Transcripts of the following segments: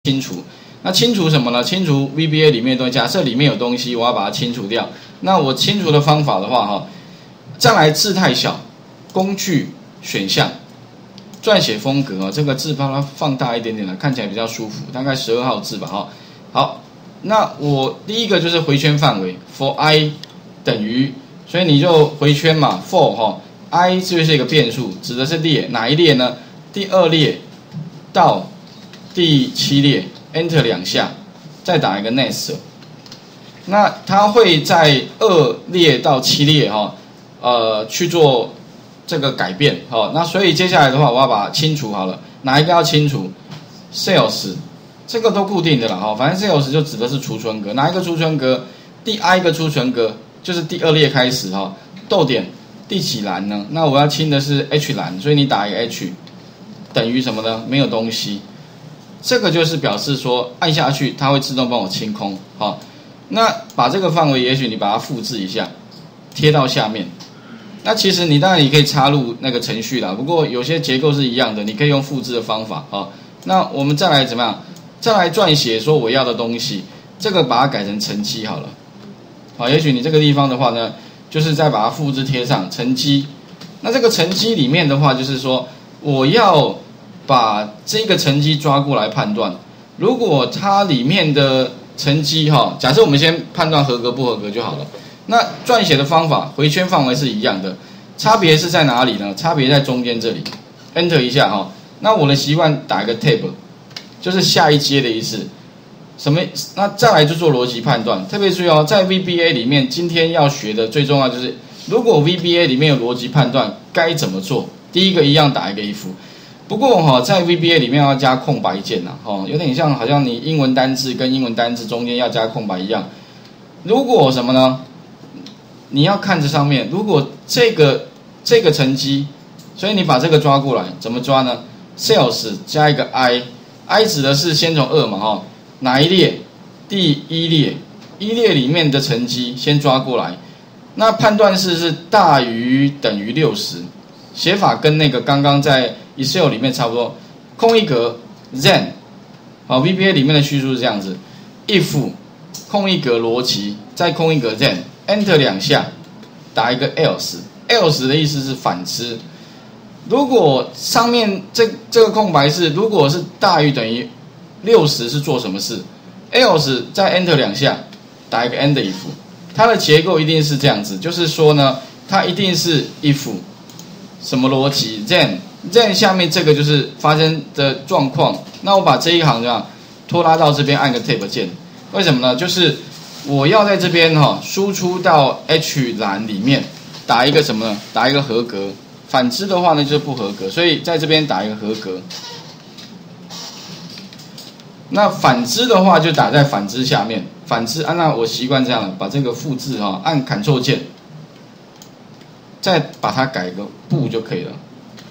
清除。那清除什么呢？清除 VBA 里面的东西。假设里面有东西，我要把它清除掉。那我清除的方法的话，再来字太小，工具选项，撰写风格这个字把它放大一点点看起来比较舒服，大概12号字吧好，那我第一个就是回圈范围 ，for i 等于，所以你就回圈嘛 ，for i 就是一个变数，指的是列哪一列呢？第2列到第7列 ，Enter 2下，再打一个 next。那它会在2列到7列去做这个改变那所以接下来的话，我要把它清除好了，哪一个要清除 ？Sales 这个都固定的啦反正 Sales 就指的是储存格，哪一个储存格？第 i 个储存格就是第2列开始逗点第几栏呢？那我要清的是 H 栏，所以你打一个 H 等于什么呢？没有东西，这个就是表示说按下去它会自动帮我清空那把这个范围，也许你把它复制一下，贴到下面。那其实你当然也可以插入那个程序啦，不过有些结构是一样的，你可以用复制的方法那我们再来怎么样？再来撰写说我要的东西，这个把它改成成绩好了也许你这个地方的话呢，就是再把它复制贴上成绩。那这个成绩里面的话，就是说我要把这个成绩抓过来判断，如果它里面的成绩假设我们先判断合格不合格就好了。那撰写的方法回圈范围是一样的，差别是在哪里呢？差别在中间这里 ，Enter 一下那我的习惯打一个 Tab， 就是下一阶的意思。什么？那再来就做逻辑判断。特别注意在 VBA 里面，今天要学的最重要就是，如果 VBA 里面有逻辑判断，该怎么做？第一个一样打一个 if。不过在 VBA 里面要加空白键有点像好像你英文单字跟英文单字中间要加空白一样。如果什么呢？你要看这上面，如果这个成绩，所以你把这个抓过来，怎么抓呢 ？Sales 加一个 i 指的是先从2嘛哪一列？第1列，1列里面的成绩先抓过来。那判断式是大于等于60，写法跟那个刚刚在 Excel 里面差不多，空一格 then VBA 里面的叙述是这样子 ，if 空一格逻辑，再空一格 then Enter 2下，打一个 else 的意思是反之。如果上面这个空白是如果是大于等于60是做什么事 ？else 再 Enter 2下，打一个 end if， 它的结构一定是这样子，就是说呢，它一定是 if 什么逻辑 then 下面这个就是发生的状况。那我把这一行这样拖拉到这边，按个 Tab 键，为什么呢？就是我要在这边输出到 H 栏里面打一个什么呢？打一个合格。反之的话呢就是不合格，所以在这边打一个合格。那反之的话就打在反之下面。反之那我习惯这样了，把这个复制按 Ctrl 键，再把它改个不就可以了。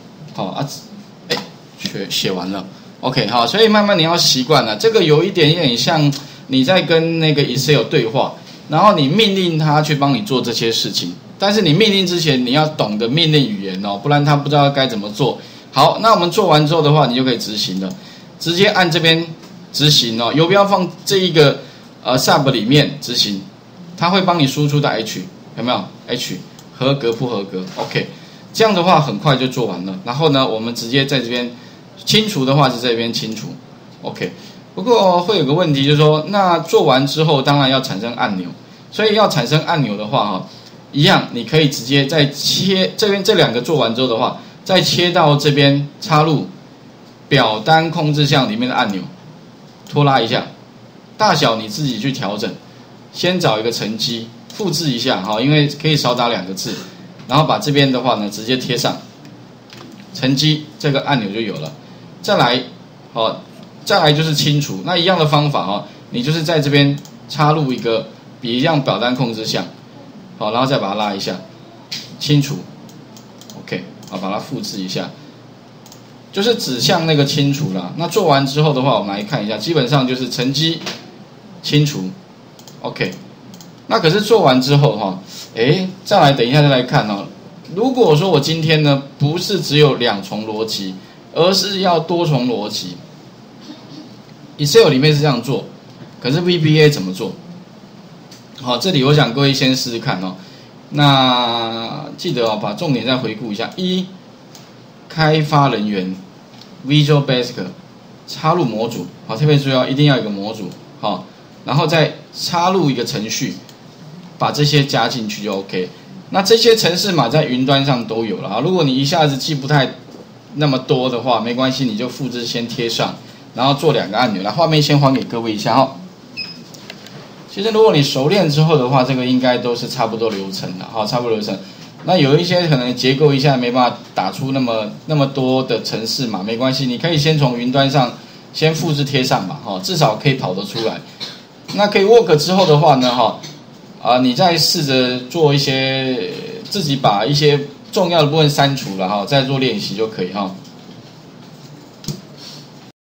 写完了。OK 所以慢慢你要习惯了，这个有一点像你在跟那个 Excel 对话，然后你命令它去帮你做这些事情。但是你命令之前，你要懂得命令语言不然他不知道该怎么做。好，那我们做完之后的话，你就可以执行了，直接按这边执行游标放这一个sub 里面执行，它会帮你输出到 H， 有没有 H 合格不合格 ？OK， 这样的话很快就做完了。然后呢，我们直接在这边清除的话是这边清除 ，OK。不过会有个问题，就是说，那做完之后当然要产生按钮，所以要产生按钮的话一样，你可以直接再切这边这2个做完之后的话，再切到这边插入表单控制项里面的按钮，拖拉一下，大小你自己去调整。先找一个成绩，复制一下因为可以少打2个字，然后把这边的话呢直接贴上成绩，这个按钮就有了。再来就是清除，那一样的方法你就是在这边插入一个一样表单控制项。然后再把它拉一下，清除 ，OK， 把它复制一下，就是指向那个清除啦。那做完之后的话，我们来看一下，基本上就是成绩清除 ，OK。那可是做完之后再来等一下再来看如果说我今天呢不是只有2重逻辑，而是要多重逻辑， Excel 里面是这样做，可是 VBA 怎么做？好，这里我想各位先试试看哦。那记得把重点再回顾一下：一、开发人员 Visual Basic 插入模组，好，特别注意一定要有一个模组，好，然后再插入一个程序，把这些加进去就 OK。那这些程式码在云端上都有了啊。如果你一下子记不太那么多的话，没关系，你就复制先贴上，然后做2个按钮。来，画面先还给各位一下哦。其实如果你熟练之后的话，这个应该都是差不多流程的，好，差不多流程。那有一些可能结构一下没办法打出那么多的程式码，没关系，你可以先从云端上先复制贴上吧，哈，至少可以跑得出来。那可以 work 之后的话呢，哈，你再试着做一些自己把一些重要的部分删除了哈，再做练习就可以哈。